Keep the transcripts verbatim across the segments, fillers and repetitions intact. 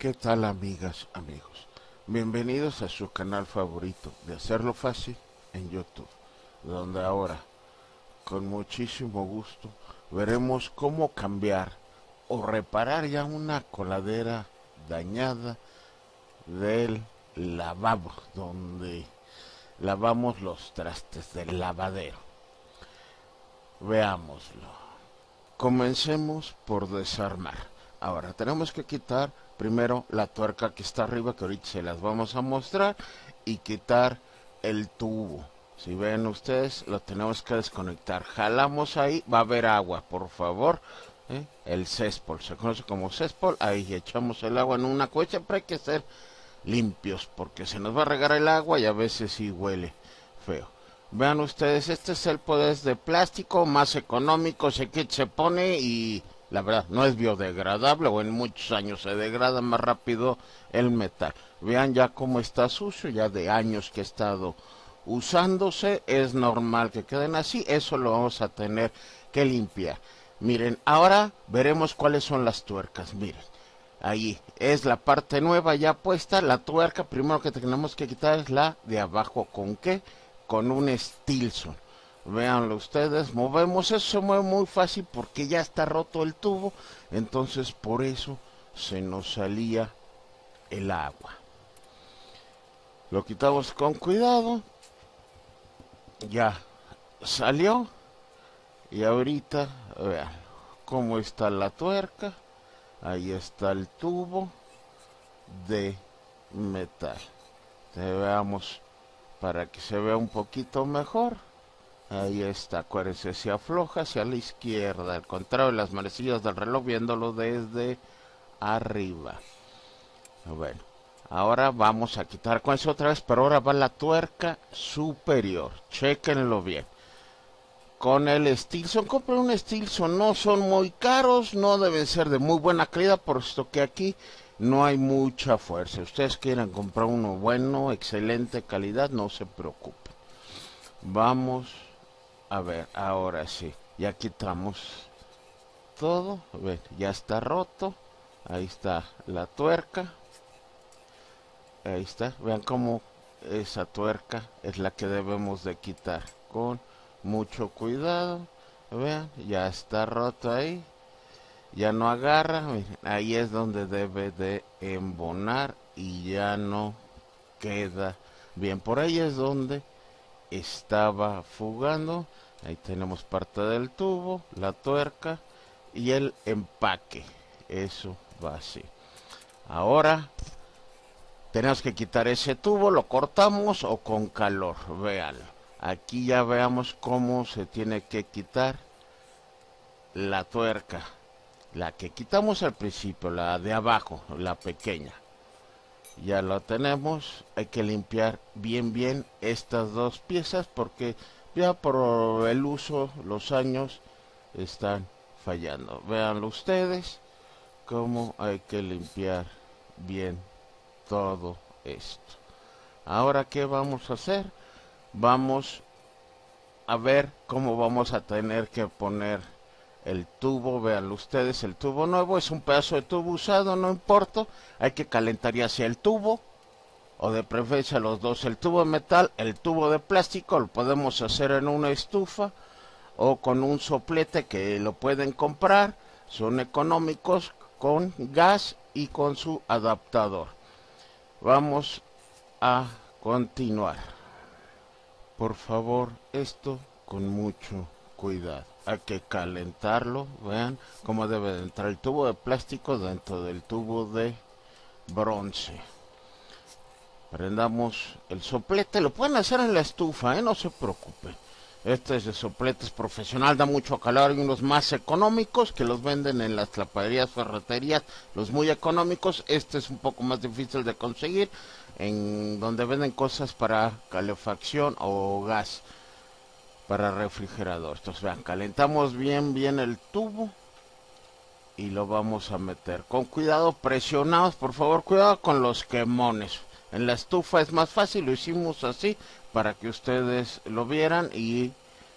¿Qué tal, amigas, amigos? Bienvenidos a su canal favorito de Hacerlo Fácil en YouTube, donde ahora, con muchísimo gusto, veremos cómo cambiar o reparar ya una coladera dañada del lavabo, donde lavamos los trastes del lavadero. Veámoslo. Comencemos por desarmar. Ahora tenemos que quitar primero la tuerca que está arriba, que ahorita se las vamos a mostrar, y quitar el tubo. Si ven ustedes, lo tenemos que desconectar. Jalamos ahí, va a haber agua, por favor. ¿eh? El céspol, se conoce como céspol. Ahí echamos el agua en una cuecha, pero hay que ser limpios porque se nos va a regar el agua y a veces sí huele feo. Vean ustedes, este es el poder de plástico más económico, se que se pone y la verdad no es biodegradable o en muchos años se degrada más rápido el metal. Vean ya cómo está sucio, ya de años que ha estado usándose, es normal que queden así, eso lo vamos a tener que limpiar. Miren, ahora veremos cuáles son las tuercas, miren. Ahí es la parte nueva ya puesta, la tuerca, primero que tenemos que quitar es la de abajo. ¿Con qué? Con un Stilson. Véanlo ustedes, movemos, eso se mueve muy fácil porque ya está roto el tubo, entonces por eso se nos salía el agua. Lo quitamos con cuidado, ya salió y ahorita vean cómo está la tuerca, ahí está el tubo de metal. Entonces, veamos para que se vea un poquito mejor. Ahí está, acuérdense, se afloja hacia la izquierda, al contrario de las manecillas del reloj, viéndolo desde arriba. Bueno, ahora vamos a quitar con eso otra vez, pero ahora va la tuerca superior. Chéquenlo bien. Con el Stilson, compren un Stilson, no son muy caros, no deben ser de muy buena calidad, por esto que aquí no hay mucha fuerza. Ustedes quieren comprar uno bueno, excelente calidad, no se preocupen. Vamos a ver, ahora sí, ya quitamos todo, a ver, ya está roto, ahí está la tuerca, ahí está, vean cómo esa tuerca es la que debemos de quitar, con mucho cuidado, vean, ya está roto ahí, ya no agarra, miren, ahí es donde debe de embonar y ya no queda bien, por ahí es donde estaba fugando. Ahí tenemos parte del tubo, la tuerca y el empaque. Eso va así. Ahora tenemos que quitar ese tubo, lo cortamos o con calor. Véanlo. Aquí ya veamos cómo se tiene que quitar la tuerca. La que quitamos al principio, la de abajo, la pequeña. Ya lo tenemos, hay que limpiar bien bien estas dos piezas porque ya por el uso, los años están fallando. Véanlo ustedes cómo hay que limpiar bien todo esto. Ahora, ¿qué vamos a hacer? Vamos a ver cómo vamos a tener que poner el tubo. Vean ustedes, el tubo nuevo es un pedazo de tubo usado, no importa, hay que calentar ya sea el tubo o de preferencia los dos, el tubo de metal, el tubo de plástico, lo podemos hacer en una estufa o con un soplete que lo pueden comprar, son económicos, con gas y con su adaptador. Vamos a continuar. Por favor, esto con mucho cuidado. Hay que calentarlo, vean cómo debe de entrar el tubo de plástico dentro del tubo de bronce. Prendamos el soplete, lo pueden hacer en la estufa, ¿eh? No se preocupen. Este es de sopletes profesional, da mucho calor. Hay unos más económicos que los venden en las clapaderías, ferreterías, los muy económicos. Este es un poco más difícil de conseguir, en donde venden cosas para calefacción o gas para refrigerador. Entonces vean, calentamos bien bien el tubo y lo vamos a meter. Con cuidado, presionados, por favor, cuidado con los quemones. En la estufa es más fácil, lo hicimos así para que ustedes lo vieran y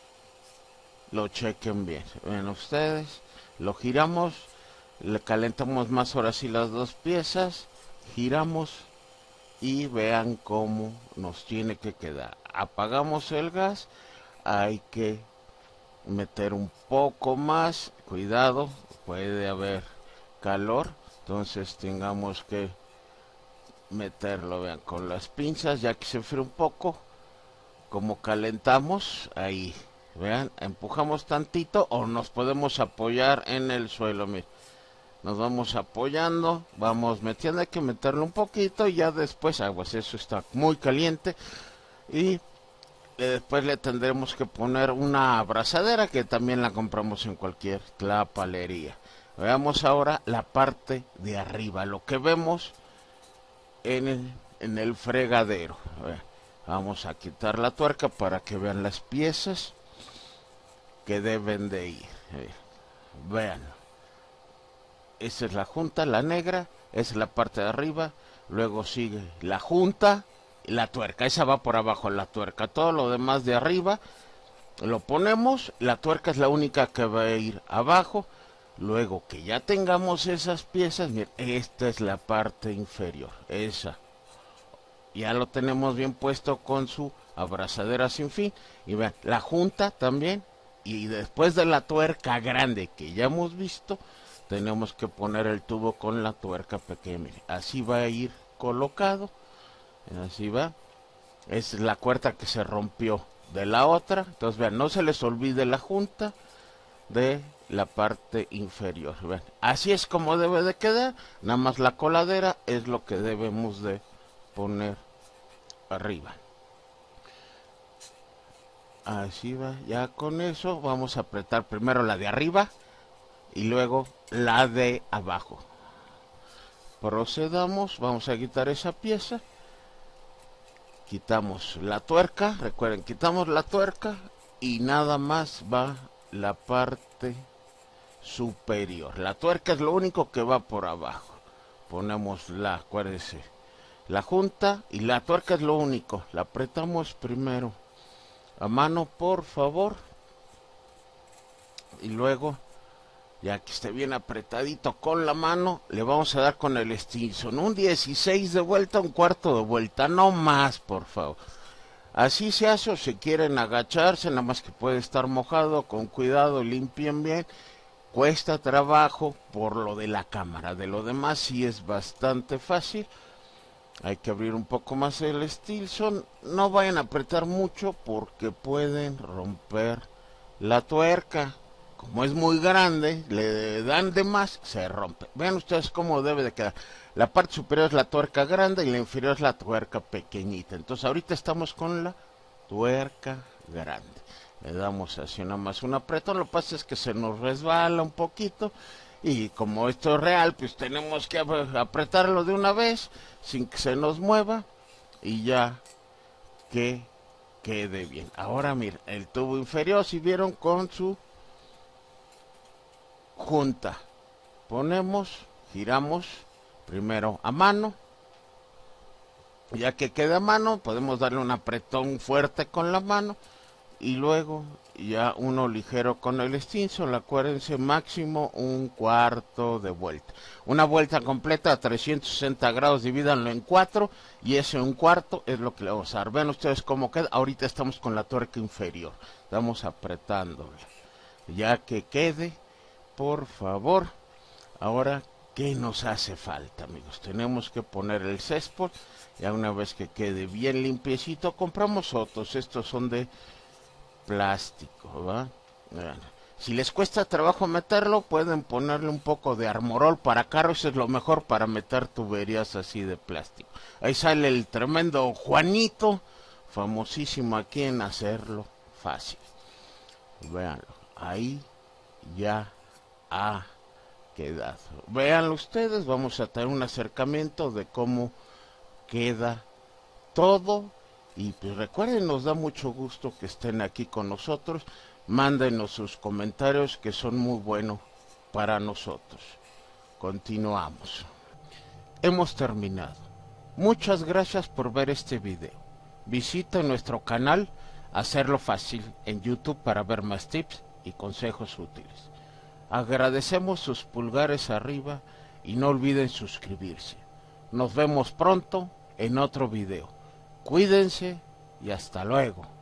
lo chequen bien. Ven ustedes, lo giramos, le calentamos más ahora sí las dos piezas giramos y vean cómo nos tiene que quedar. Apagamos el gas, hay que meter un poco más, cuidado, puede haber calor, entonces tengamos que meterlo, vean, con las pinzas, ya que se enfría un poco, como calentamos, ahí, vean, empujamos tantito o nos podemos apoyar en el suelo, miren, nos vamos apoyando, vamos metiendo, hay que meterlo un poquito y ya después, ah, pues eso está muy caliente y después le tendremos que poner una abrazadera que también la compramos en cualquier tlapalería. Veamos ahora la parte de arriba, lo que vemos en el, en el fregadero. Vamos a quitar la tuerca para que vean las piezas que deben de ir. Vean, esa es la junta, la negra, esa es la parte de arriba, luego sigue la junta y la tuerca, esa va por abajo la tuerca, todo lo demás de arriba lo ponemos, la tuerca es la única que va a ir abajo. Luego que ya tengamos esas piezas, miren, esta es la parte inferior, esa. Ya lo tenemos bien puesto con su abrazadera sin fin. Y vean, la junta también. Y después de la tuerca grande que ya hemos visto, tenemos que poner el tubo con la tuerca pequeña. Miren, así va a ir colocado. Así va. Esa es la cuerda que se rompió de la otra. Entonces vean, no se les olvide la junta de la parte inferior. Vean, así es como debe de quedar, nada más la coladera es lo que debemos de poner arriba. Así va, ya con eso vamos a apretar primero la de arriba y luego la de abajo. Procedamos, vamos a quitar esa pieza, quitamos la tuerca, recuerden, quitamos la tuerca y nada más va la parte superior. La tuerca es lo único que va por abajo. Ponemos la, acuérdense, la junta y la tuerca es lo único. La apretamos primero a mano, por favor. Y luego, ya que esté bien apretadito con la mano, le vamos a dar con el Stinson. Un dieciséis de vuelta, un cuarto de vuelta, no más, por favor. Así se hace, o si quieren agacharse, nada más que puede estar mojado, con cuidado, limpien bien. Cuesta trabajo por lo de la cámara, de lo demás sí es bastante fácil. Hay que abrir un poco más el Stinson, no vayan a apretar mucho porque pueden romper la tuerca. Como es muy grande, le dan de más, se rompe. Vean ustedes cómo debe de quedar. La parte superior es la tuerca grande y la inferior es la tuerca pequeñita. Entonces ahorita estamos con la tuerca grande. Le damos así nada más un apretón, lo que pasa es que se nos resbala un poquito y como esto es real, pues tenemos que apretarlo de una vez sin que se nos mueva y ya que quede bien. Ahora miren, el tubo inferior, si vieron, con su junta, ponemos, giramos primero a mano, ya que quede a mano podemos darle un apretón fuerte con la mano y luego ya uno ligero con el Stinson. Acuérdense, máximo un cuarto de vuelta, una vuelta completa a trescientos sesenta grados, divídanlo en cuatro y ese un cuarto es lo que le vamos a dar. Vean ustedes cómo queda. Ahorita estamos con la tuerca inferior, estamos apretándola ya que quede, por favor. Ahora, ¿qué nos hace falta, amigos? Tenemos que poner el césped. Ya una vez que quede bien limpiecito, compramos otros. Estos son de plástico, ¿va? Bueno, si les cuesta trabajo meterlo, pueden ponerle un poco de armorol para carro. Eso es lo mejor para meter tuberías así de plástico. Ahí sale el tremendo Juanito, famosísimo aquí en hacerlo fácil. Véanlo, ahí ya ha quedado. Véanlo ustedes, vamos a tener un acercamiento de cómo queda todo. Y pues recuerden, nos da mucho gusto que estén aquí con nosotros. Mándenos sus comentarios que son muy buenos para nosotros. Continuamos. Hemos terminado. Muchas gracias por ver este video. Visita nuestro canal Hacerlo Fácil en YouTube para ver más tips y consejos útiles. Agradecemos sus pulgares arriba y no olviden suscribirse. Nos vemos pronto en otro video. Cuídense y hasta luego.